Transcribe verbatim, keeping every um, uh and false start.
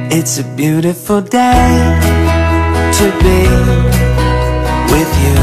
It's a beautiful day to be with you.